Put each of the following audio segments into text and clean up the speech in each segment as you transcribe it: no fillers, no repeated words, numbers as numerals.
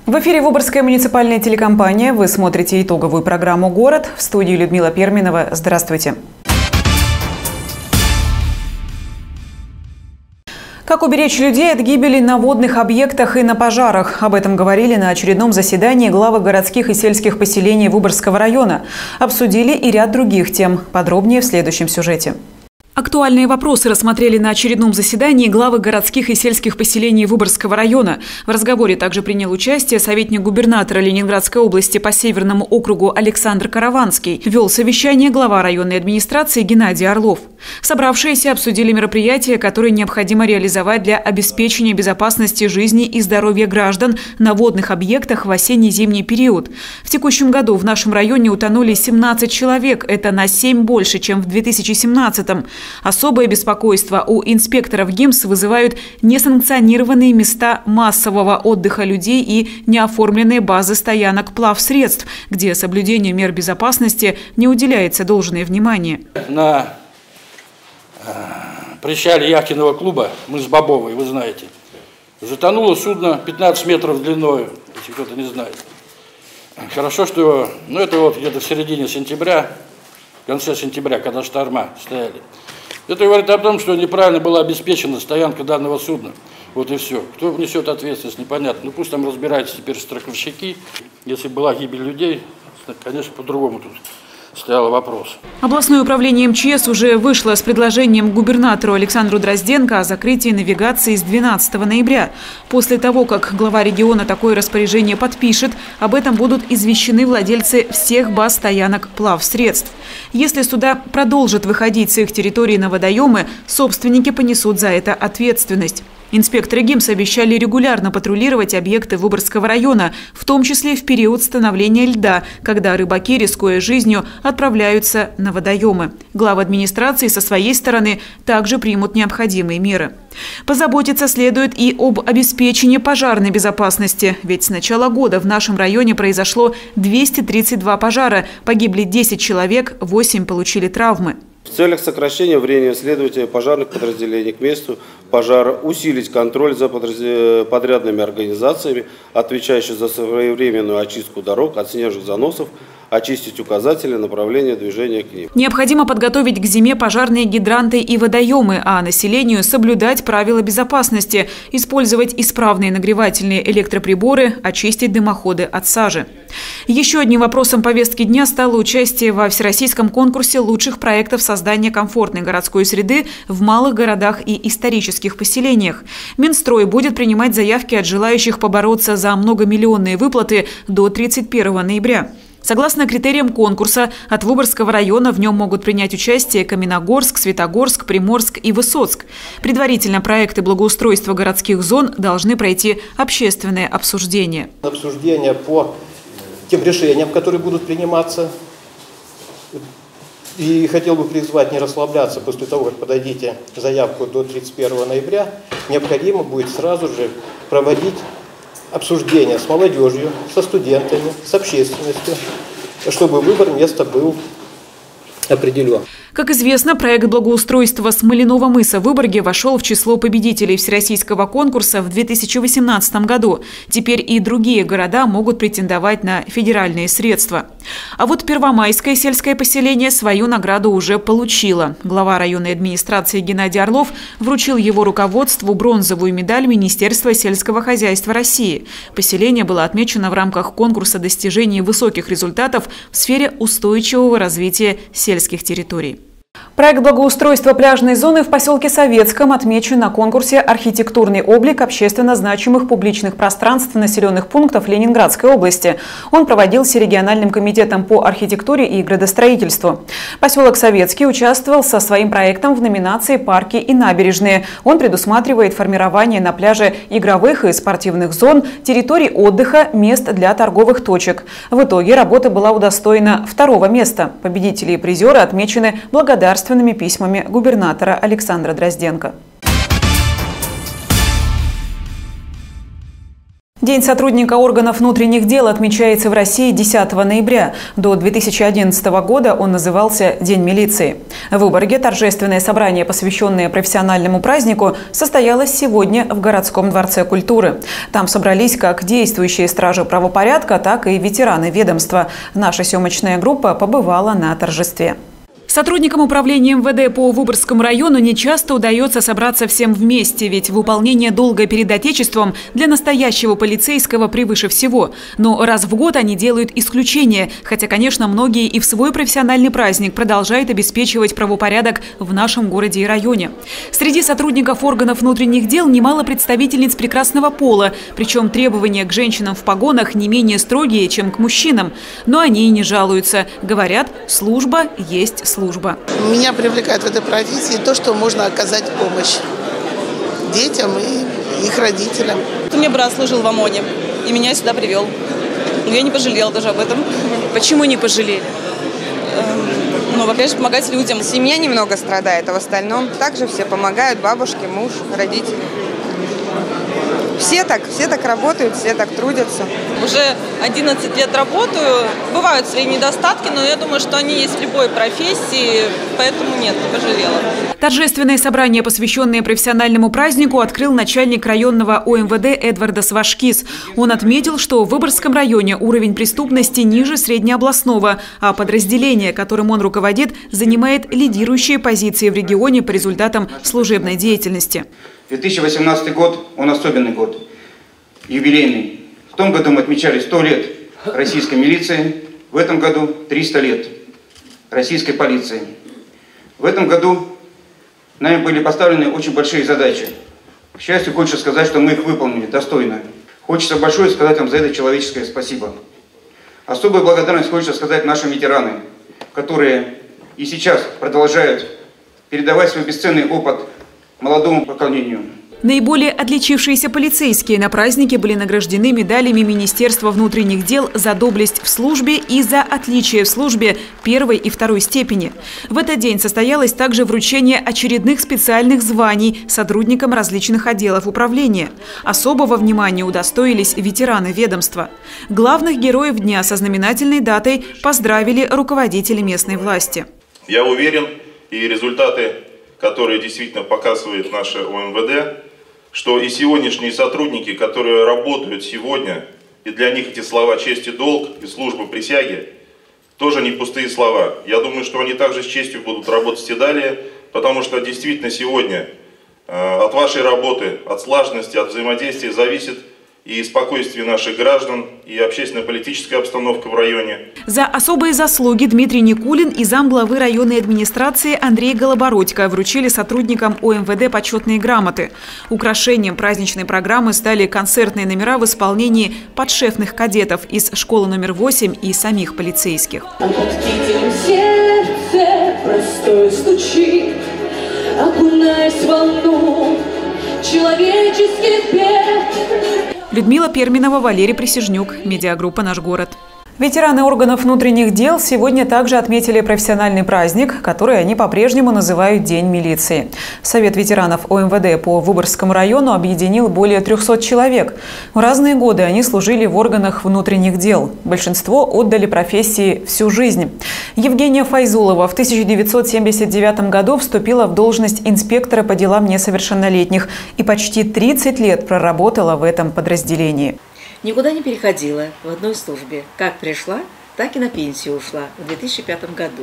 В эфире Выборгская муниципальная телекомпания. Вы смотрите итоговую программу «Город». В студии Людмила Перминова. Здравствуйте. Как уберечь людей от гибели на водных объектах и на пожарах? Об этом говорили на очередном заседании главы городских и сельских поселений Выборгского района. Обсудили и ряд других тем. Подробнее в следующем сюжете. Актуальные вопросы рассмотрели на очередном заседании главы городских и сельских поселений Выборгского района. В разговоре также принял участие советник губернатора Ленинградской области по Северному округу Александр Караванский. Вел совещание глава районной администрации Геннадий Орлов. Собравшиеся обсудили мероприятия, которые необходимо реализовать для обеспечения безопасности жизни и здоровья граждан на водных объектах в осенне-зимний период. В текущем году в нашем районе утонули 17 человек. Это на 7 больше, чем в 2017-м. Особое беспокойство у инспекторов ГИМС вызывают несанкционированные места массового отдыха людей и неоформленные базы стоянок плавсредств, где соблюдению мер безопасности не уделяется должное внимание. На причале яхтенного клуба, мы с Бобовой, вы знаете, затонуло судно 15 метров длиной, если кто-то не знает. Хорошо, что это вот где-то в середине сентября, в конце сентября, когда шторма стояли. Это говорит о том, что неправильно была обеспечена стоянка данного судна. Вот и все. Кто внесет ответственность, непонятно. Ну пусть там разбираются теперь страховщики. Если была гибель людей, конечно, по-другому тут стоял вопрос. Областное управление МЧС уже вышло с предложением губернатору Александру Дрозденко о закрытии навигации с 12 ноября. После того, как глава региона такое распоряжение подпишет, об этом будут извещены владельцы всех баз стоянок плавсредств. Если суда продолжат выходить с их территории на водоемы, собственники понесут за это ответственность. Инспекторы ГИМС обещали регулярно патрулировать объекты Выборгского района, в том числе в период становления льда, когда рыбаки, рискуя жизнью, отправляются на водоемы. Главы администрации со своей стороны также примут необходимые меры. Позаботиться следует и об обеспечении пожарной безопасности. Ведь с начала года в нашем районе произошло 232 пожара, погибли 10 человек, 8 получили травмы. В целях сокращения времени следования пожарных подразделений к месту пожара усилить контроль за подрядными организациями, отвечающими за своевременную очистку дорог от снежных заносов, очистить указатели направления движения к ним. Необходимо подготовить к зиме пожарные гидранты и водоемы, а населению соблюдать правила безопасности, использовать исправные нагревательные электроприборы, очистить дымоходы от сажи. Еще одним вопросом повестки дня стало участие во всероссийском конкурсе лучших проектов создания комфортной городской среды в малых городах и исторических поселениях. Минстрой будет принимать заявки от желающих побороться за многомиллионные выплаты до 31 ноября. Согласно критериям конкурса, от Выборгского района в нем могут принять участие Каменногорск, Светогорск, Приморск и Высоцк. Предварительно проекты благоустройства городских зон должны пройти общественное обсуждение. Обсуждение по тем решениям, которые будут приниматься. И хотел бы призвать не расслабляться после того, как подадите заявку до 31 ноября. Необходимо будет сразу же проводить обсуждение с молодежью, со студентами, с общественностью, чтобы выбор места был определен. Как известно, проект благоустройства Смоляного мыса в Выборге вошел в число победителей всероссийского конкурса в 2018 году. Теперь и другие города могут претендовать на федеральные средства. А вот Первомайское сельское поселение свою награду уже получило. Глава районной администрации Геннадий Орлов вручил его руководству бронзовую медаль Министерства сельского хозяйства России. Поселение было отмечено в рамках конкурса достижения высоких результатов в сфере устойчивого развития сельских территорий. Проект благоустройства пляжной зоны в поселке Советском отмечен на конкурсе «Архитектурный облик общественно значимых публичных пространств населенных пунктов Ленинградской области». Он проводился региональным комитетом по архитектуре и градостроительству. Поселок Советский участвовал со своим проектом в номинации «Парки и набережные». Он предусматривает формирование на пляже игровых и спортивных зон, территорий отдыха, мест для торговых точек. В итоге работа была удостоена 2-го места. Победители и призеры отмечены благодарственными письмами губернатора Александра Дрозденко. День сотрудника органов внутренних дел отмечается в России 10 ноября. До 2011 года он назывался День милиции. В Выборге торжественное собрание, посвященное профессиональному празднику, состоялось сегодня в городском дворце культуры. Там собрались как действующие стражи правопорядка, так и ветераны ведомства. Наша съемочная группа побывала на торжестве. Сотрудникам управления МВД по Выборгскому району нечасто удается собраться всем вместе, ведь выполнение долга перед Отечеством для настоящего полицейского превыше всего. Но раз в год они делают исключение, хотя, конечно, многие и в свой профессиональный праздник продолжают обеспечивать правопорядок в нашем городе и районе. Среди сотрудников органов внутренних дел немало представительниц прекрасного пола, причем требования к женщинам в погонах не менее строгие, чем к мужчинам. Но они и не жалуются. Говорят, служба есть служба. Меня привлекает в этой профессии то, что можно оказать помощь детям и их родителям. У меня брат служил в ОМОНе и меня сюда привел. Но я не пожалела даже об этом. Почему не пожалели? Ну, во-первых, помогать людям. Семья немного страдает, а в остальном также все помогают: бабушки, муж, родители. Все так работают, все так трудятся. Уже 11 лет работаю. Бывают свои недостатки, но я думаю, что они есть в любой профессии, поэтому нет, не пожалела. Торжественное собрание, посвященное профессиональному празднику, открыл начальник районного ОМВД Эдвардас Вашкис. Он отметил, что в Выборгском районе уровень преступности ниже среднеобластного, а подразделение, которым он руководит, занимает лидирующие позиции в регионе по результатам служебной деятельности. 2018 год, он особенный год, юбилейный. В том году мы отмечали 100 лет российской милиции, в этом году 300 лет российской полиции. В этом году нами были поставлены очень большие задачи. К счастью, хочется сказать, что мы их выполнили достойно. Хочется большое сказать вам за это человеческое спасибо. Особую благодарность хочется сказать нашим ветеранам, которые и сейчас продолжают передавать свой бесценный опыт молодому поколению. Наиболее отличившиеся полицейские на празднике были награждены медалями Министерства внутренних дел за доблесть в службе и за отличие в службе первой и второй степени. В этот день состоялось также вручение очередных специальных званий сотрудникам различных отделов управления. Особого внимания удостоились ветераны ведомства. Главных героев дня со знаменательной датой поздравили руководители местной власти. Я уверен, и результаты, которые действительно показывает наше ОМВД, что и сегодняшние сотрудники, которые работают сегодня, и для них эти слова «честь и долг» и «служба присяги» тоже не пустые слова. Я думаю, что они также с честью будут работать и далее, потому что действительно сегодня от вашей работы, от слаженности, от взаимодействия зависит и спокойствие наших граждан, и общественно-политическая обстановка в районе. За особые заслуги Дмитрий Никулин и замглавы районной администрации Андрей Голобородько вручили сотрудникам ОМВД почетные грамоты. Украшением праздничной программы стали концертные номера в исполнении подшефных кадетов из школы номер 8 и самих полицейских. Сердце простое стучит, окунаясь в волну человеческих бед. Людмила Перминова, Валерий Присяжнюк, медиагруппа «Наш город». Ветераны органов внутренних дел сегодня также отметили профессиональный праздник, который они по-прежнему называют День милиции. Совет ветеранов ОМВД по Выборгскому району объединил более 300 человек. В разные годы они служили в органах внутренних дел. Большинство отдали профессии всю жизнь. Евгения Файзулова в 1979 году вступила в должность инспектора по делам несовершеннолетних и почти 30 лет проработала в этом подразделении. Никуда не переходила в одной службе. Как пришла, так и на пенсию ушла в 2005 году.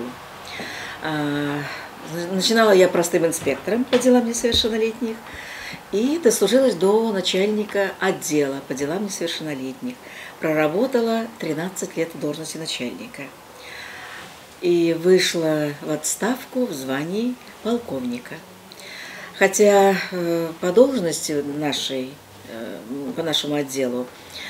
Начинала я простым инспектором по делам несовершеннолетних и дослужилась до начальника отдела по делам несовершеннолетних. Проработала 13 лет в должности начальника. И вышла в отставку в звании полковника. Хотя по должности нашей, по нашему отделу,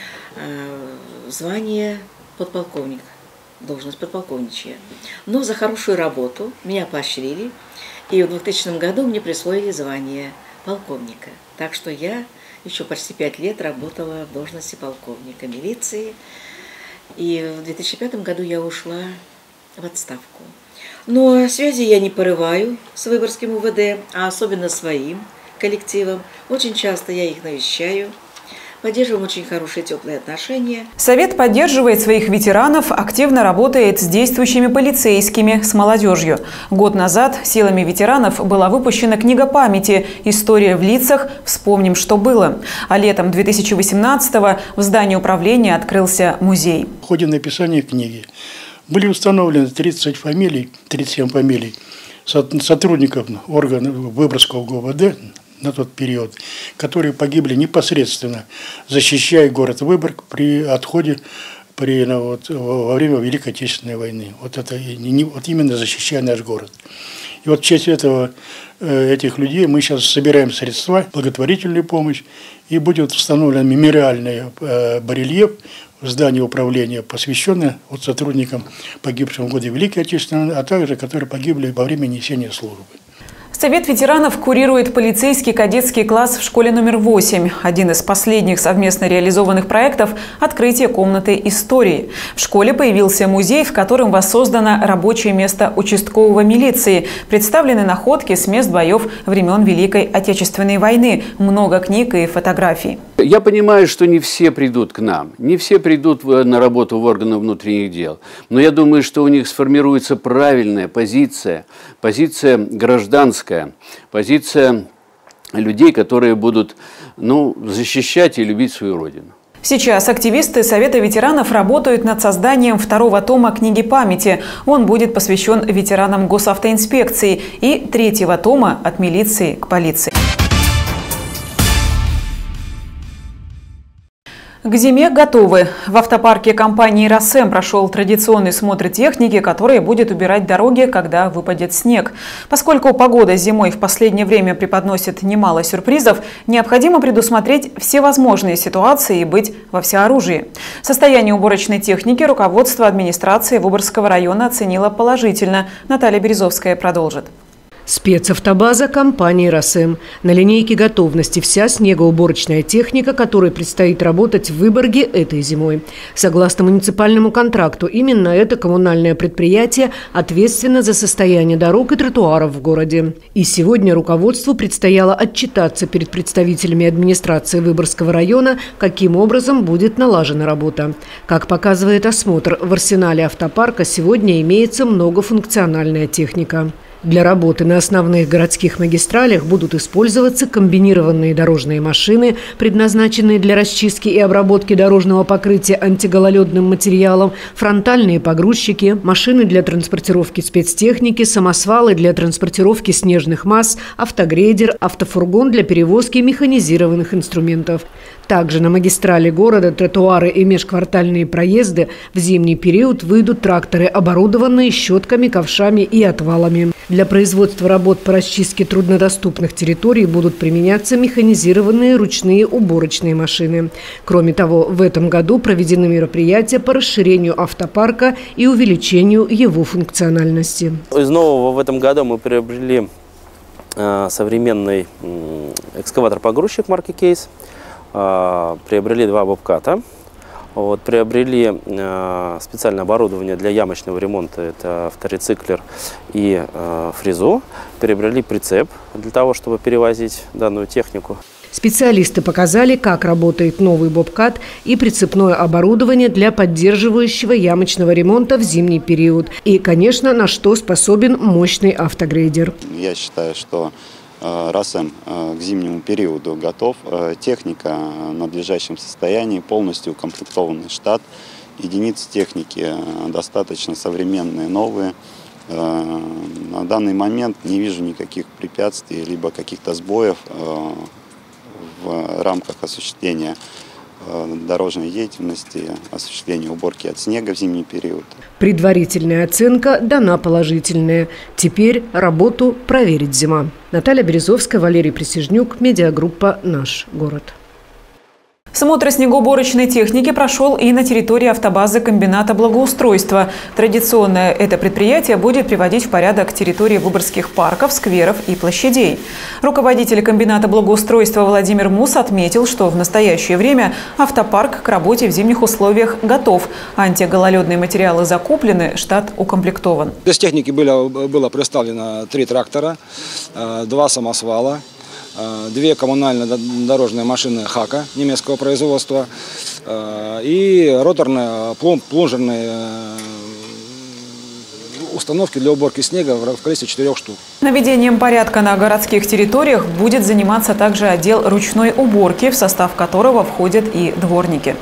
звание подполковник, должность подполковничья. Но за хорошую работу меня поощрили, и в 2000 году мне присвоили звание полковника. Так что я еще почти 5 лет работала в должности полковника милиции, и в 2005 году я ушла в отставку. Но связи я не порываю с Выборгским УВД, а особенно своим коллективом. Очень часто я их навещаю, Поддерживаем очень хорошие теплые отношения. Совет поддерживает своих ветеранов, активно работает с действующими полицейскими, с молодежью. Год назад силами ветеранов была выпущена книга памяти «История в лицах. Вспомним, что было». А летом 2018-го в здании управления открылся музей. В ходе написания книги были установлены 37 фамилий сотрудников органов Выборгского ГУВД на тот период, которые погибли непосредственно, защищая город Выборг при отходе во время Великой Отечественной войны. Вот именно защищая наш город. И вот в честь этих людей мы сейчас собираем средства, благотворительную помощь, и будет установлен мемориальный барельеф в здании управления, посвященный сотрудникам, погибшим в годы Великой Отечественной, а также которые погибли во время несения службы. Совет ветеранов курирует полицейский кадетский класс в школе номер 8. Один из последних совместно реализованных проектов – открытие комнаты истории. В школе появился музей, в котором воссоздано рабочее место участкового милиции. Представлены находки с мест боев времен Великой Отечественной войны. Много книг и фотографий. Я понимаю, что не все придут к нам, не все придут на работу в органы внутренних дел. Но я думаю, что у них сформируется правильная позиция гражданская, позиция людей, которые будут защищать и любить свою родину. Сейчас активисты Совета ветеранов работают над созданием второго тома книги памяти. Он будет посвящен ветеранам госавтоинспекции, и третьего тома «От милиции к полиции». К зиме готовы. В автопарке компании «Росем» прошел традиционный смотр техники, которая будет убирать дороги, когда выпадет снег. Поскольку погода зимой в последнее время преподносит немало сюрпризов, необходимо предусмотреть все возможные ситуации и быть во всеоружии. Состояние уборочной техники руководство администрации Выборгского района оценило положительно. Наталья Березовская продолжит. Спецавтобаза компании «Росем». На линейке готовности вся снегоуборочная техника, которой предстоит работать в Выборге этой зимой. Согласно муниципальному контракту, именно это коммунальное предприятие ответственно за состояние дорог и тротуаров в городе. И сегодня руководству предстояло отчитаться перед представителями администрации Выборгского района, каким образом будет налажена работа. Как показывает осмотр, в арсенале автопарка сегодня имеется многофункциональная техника. Для работы на основных городских магистралях будут использоваться комбинированные дорожные машины, предназначенные для расчистки и обработки дорожного покрытия антигололедным материалом, фронтальные погрузчики, машины для транспортировки спецтехники, самосвалы для транспортировки снежных масс, автогрейдер, автофургон для перевозки механизированных инструментов. Также на магистрали города, тротуары и межквартальные проезды в зимний период выйдут тракторы, оборудованные щетками, ковшами и отвалами. Для производства работ по расчистке труднодоступных территорий будут применяться механизированные ручные уборочные машины. Кроме того, в этом году проведены мероприятия по расширению автопарка и увеличению его функциональности. Из нового в этом году мы приобрели современный экскаватор-погрузчик марки «Кейс». Приобрели 2 бобката, приобрели специальное оборудование для ямочного ремонта, это второциклер и фрезу, приобрели прицеп для того, чтобы перевозить данную технику. Специалисты показали, как работает новый бобкат и прицепное оборудование для поддерживающего ямочного ремонта в зимний период. И, конечно, на что способен мощный автогрейдер. Я считаю, что «Росем» к зимнему периоду готов. Техника в надлежащем состоянии, полностью укомплектованный штат. Единицы техники достаточно современные, новые. На данный момент не вижу никаких препятствий, либо каких-то сбоев в рамках осуществления дорожной деятельности, осуществления уборки от снега в зимний период. Предварительная оценка дана положительная. Теперь работу проверит зима. Наталья Березовская, Валерий Присяжнюк, медиагруппа «Наш город». Смотр снегоуборочной техники прошел и на территории автобазы комбината благоустройства. Традиционно это предприятие будет приводить в порядок территории выборгских парков, скверов и площадей. Руководитель комбината благоустройства Владимир Мус отметил, что в настоящее время автопарк к работе в зимних условиях готов. Антигололедные материалы закуплены, штат укомплектован. Из техники было представлено 3 трактора, 2 самосвала, 2 коммунально-дорожные машины «Хака» немецкого производства и роторные плунжерные установки для уборки снега в количестве 4 штук. Наведением порядка на городских территориях будет заниматься также отдел ручной уборки, в состав которого входят и дворники.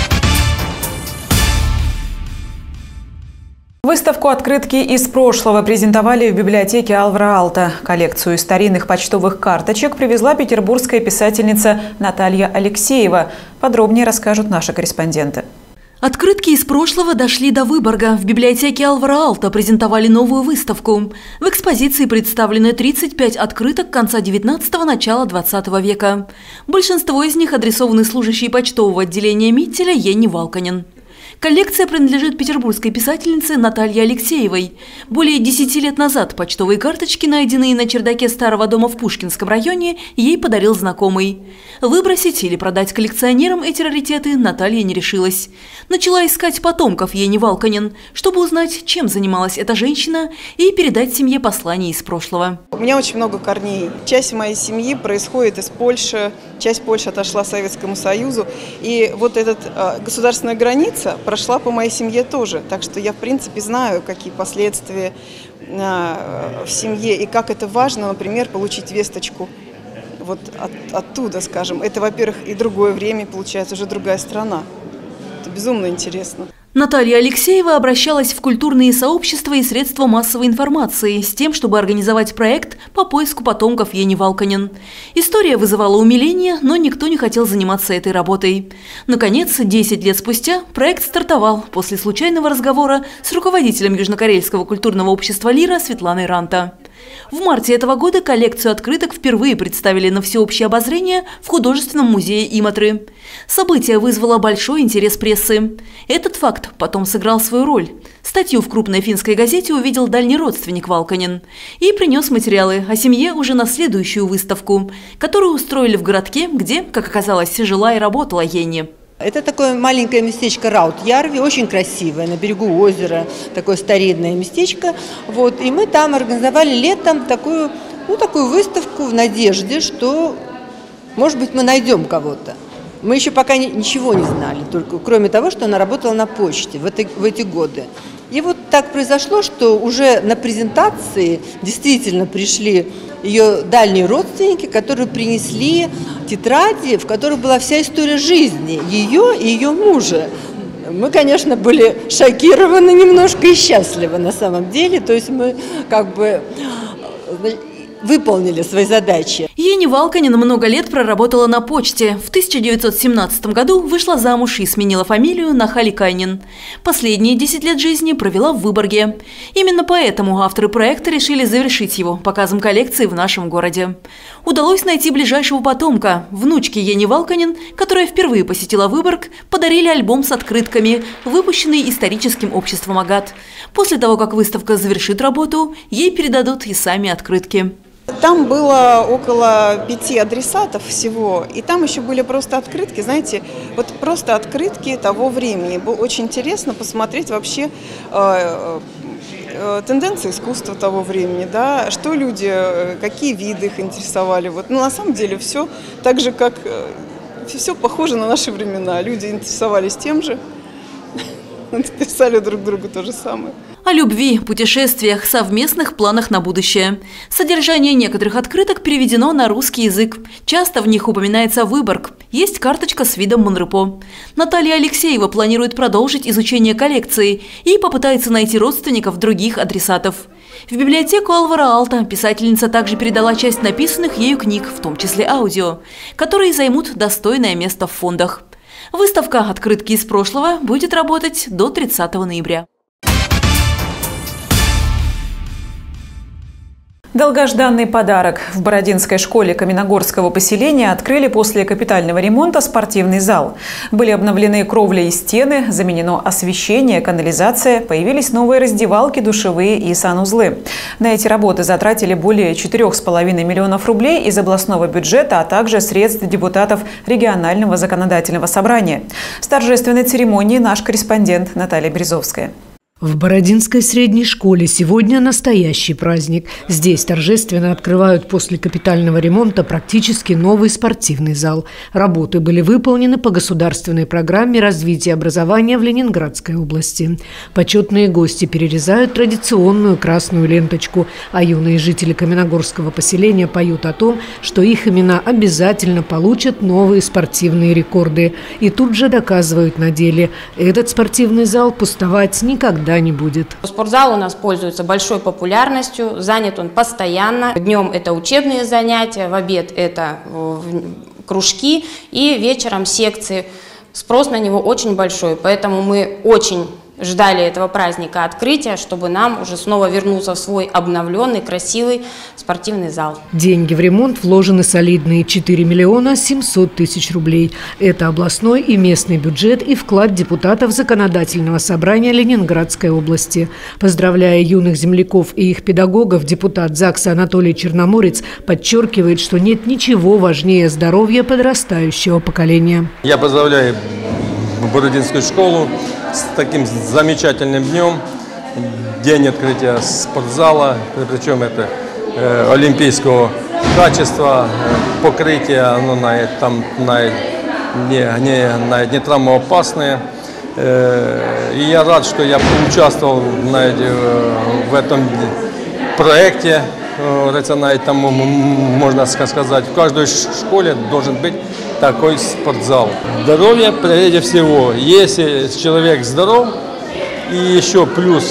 Выставку «Открытки из прошлого» презентовали в библиотеке Алвара-Алта. Коллекцию старинных почтовых карточек привезла петербургская писательница Наталья Алексеева. Подробнее расскажут наши корреспонденты. Открытки из прошлого дошли до Выборга. В библиотеке Алвара-Алта презентовали новую выставку. В экспозиции представлены 35 открыток конца 19-го, начала 20 века. Большинство из них адресованы служащей почтового отделения Миттеля Енне Валконен. Коллекция принадлежит петербургской писательнице Наталье Алексеевой. Более 10 лет назад почтовые карточки, найденные на чердаке старого дома в Пушкинском районе, ей подарил знакомый. Выбросить или продать коллекционерам эти раритеты Наталья не решилась. Начала искать потомков Енне Валконен, чтобы узнать, чем занималась эта женщина, и передать семье послание из прошлого. У меня очень много корней. Часть моей семьи происходит из Польши, часть Польши отошла Советскому Союзу. И вот эта государственная граница прошла по моей семье тоже. Так что я, в принципе, знаю, какие последствия в семье и как это важно, например, получить весточку вот оттуда, скажем. Это, во-первых, и другое время, получается, уже другая страна. Это безумно интересно. Наталья Алексеева обращалась в культурные сообщества и средства массовой информации с тем, чтобы организовать проект по поиску потомков Енне Валконен. История вызывала умиление, но никто не хотел заниматься этой работой. Наконец, 10 лет спустя проект стартовал после случайного разговора с руководителем Южнокорейского культурного общества «Лира» Светланой Ранта. В марте этого года коллекцию открыток впервые представили на всеобщее обозрение в художественном музее Иматры. Событие вызвало большой интерес прессы. Этот факт потом сыграл свою роль. Статью в крупной финской газете увидел дальний родственник Валконен и принес материалы о семье уже на следующую выставку, которую устроили в городке, где, как оказалось, жила и работала Енне. Это такое маленькое местечко Раут-Ярви, очень красивое, на берегу озера, такое старинное местечко. Вот, и мы там организовали летом такую выставку в надежде, что, может быть, мы найдем кого-то. Мы еще пока ничего не знали, только кроме того, что она работала на почте в эти годы. И вот так произошло, что уже на презентации действительно пришли ее дальние родственники, которые принесли тетради, в которых была вся история жизни ее и ее мужа. Мы, конечно, были шокированы немножко и счастливы на самом деле, то есть мы как бы выполнили свои задачи. Енне Валконен много лет проработала на почте. В 1917 году вышла замуж и сменила фамилию на Халикайнен. Последние 10 лет жизни провела в Выборге. Именно поэтому авторы проекта решили завершить его показом коллекции в нашем городе. Удалось найти ближайшего потомка. Внучке Енне Валконен, которая впервые посетила Выборг, подарили альбом с открытками, выпущенный историческим обществом «Агат». После того, как выставка завершит работу, ей передадут и сами открытки. Там было около 5 адресатов всего, и там еще были просто открытки, знаете, вот просто открытки того времени. Было очень интересно посмотреть вообще тенденции искусства того времени, да, что люди, какие виды их интересовали. Вот. Ну, на самом деле все так же, как все похоже на наши времена. Люди интересовались тем же, писали друг другу то же самое. О любви, путешествиях, совместных планах на будущее. Содержание некоторых открыток переведено на русский язык. Часто в них упоминается Выборг. Есть карточка с видом Монрепо. Наталья Алексеева планирует продолжить изучение коллекции и попытается найти родственников других адресатов. В библиотеку Алвара-Алта писательница также передала часть написанных ею книг, в том числе аудио, которые займут достойное место в фондах. Выставка «Открытки из прошлого» будет работать до 30 ноября. Долгожданный подарок. В Бородинской школе Каменогорского поселения открыли после капитального ремонта спортивный зал. Были обновлены кровли и стены, заменено освещение, канализация, появились новые раздевалки, душевые и санузлы. На эти работы затратили более 4,5 миллионов рублей из областного бюджета, а также средств депутатов регионального законодательного собрания. С торжественной церемонии наш корреспондент Наталья Березовская. В Бородинской средней школе сегодня настоящий праздник. Здесь торжественно открывают после капитального ремонта практически новый спортивный зал. Работы были выполнены по государственной программе развития образования в Ленинградской области. Почетные гости перерезают традиционную красную ленточку, а юные жители Каменогорского поселения поют о том, что их имена обязательно получат новые спортивные рекорды. И тут же доказывают на деле – этот спортивный зал пустовать никогда не будет. Спортзал у нас пользуется большой популярностью, занят он постоянно. Днем это учебные занятия, в обед это кружки и вечером секции. Спрос на него очень большой, поэтому мы очень ждали этого праздника открытия, чтобы нам уже снова вернуться в свой обновленный, красивый спортивный зал. Деньги в ремонт вложены солидные – 4 миллиона 700 тысяч рублей. Это областной и местный бюджет и вклад депутатов Законодательного собрания Ленинградской области. Поздравляя юных земляков и их педагогов, депутат ЗАГСа Анатолий Черноморец подчеркивает, что нет ничего важнее здоровья подрастающего поколения. Я поздравляю Бородинскую школу с таким замечательным днем, день открытия спортзала, причем это олимпийского качества, покрытие, оно не травмоопасное. И я рад, что я участвовал в этом проекте. Там, можно сказать, в каждой школе должен быть такой спортзал. Здоровье прежде всего. Если человек здоров и еще плюс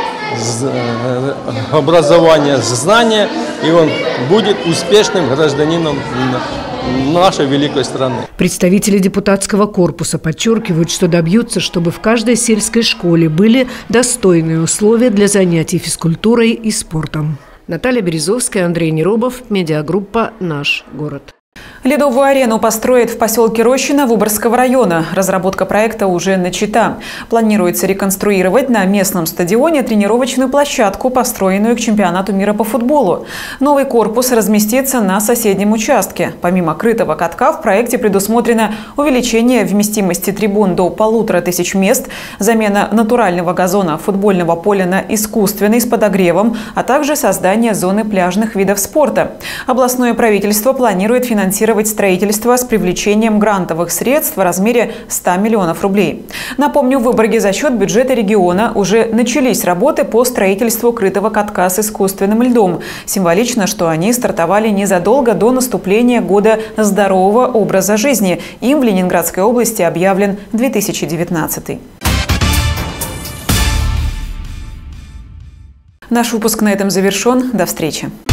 образование, знания, и он будет успешным гражданином нашей великой страны. Представители депутатского корпуса подчеркивают, что добьются, чтобы в каждой сельской школе были достойные условия для занятий физкультурой и спортом. Наталья Березовская, Андрей Неробов, медиагруппа «Наш город». Ледовую арену построят в поселке Рощино Выборгского района. Разработка проекта уже начата. Планируется реконструировать на местном стадионе тренировочную площадку, построенную к чемпионату мира по футболу. Новый корпус разместится на соседнем участке. Помимо крытого катка в проекте предусмотрено увеличение вместимости трибун до 1500 мест, замена натурального газона футбольного поля на искусственный с подогревом, а также создание зоны пляжных видов спорта. Областное правительство планирует финансировать строительство с привлечением грантовых средств в размере 100 миллионов рублей. Напомню, в Выборге за счет бюджета региона уже начались работы по строительству крытого катка с искусственным льдом. Символично, что они стартовали незадолго до наступления года здорового образа жизни. Им в Ленинградской области объявлен 2019. Наш выпуск на этом завершен. До встречи.